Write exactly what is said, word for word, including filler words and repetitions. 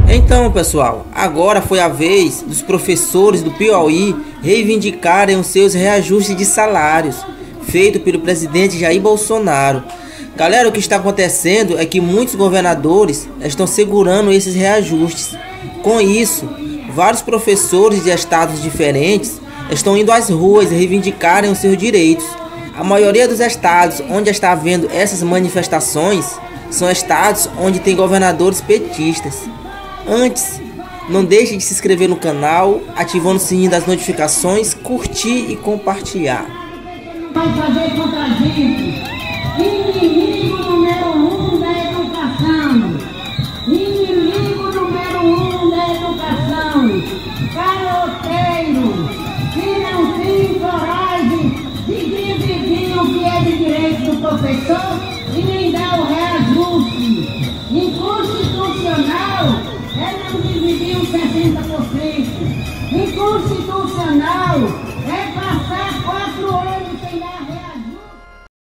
Então, pessoal, agora foi a vez dos professores do Piauí reivindicarem os seus reajustes de salários, feito pelo presidente Jair Bolsonaro. Galera, o que está acontecendo é que muitos governadores estão segurando esses reajustes. Com isso, vários professores de estados diferentes estão indo às ruas e reivindicarem os seus direitos. A maioria dos estados onde está havendo essas manifestações são estados onde tem governadores petistas. Antes, não deixe de se inscrever no canal, ativando o sininho das notificações, curtir e compartilhar. Vai fazer contra a gente. Inimigo número um da educação. Inimigo número um da educação. Caroteiro, que não tem coragem de dividir o que é de direito do professor e nem dá o reajuste. Inconstitucional é não dividir os sessenta por cento. Inconstitucional é passar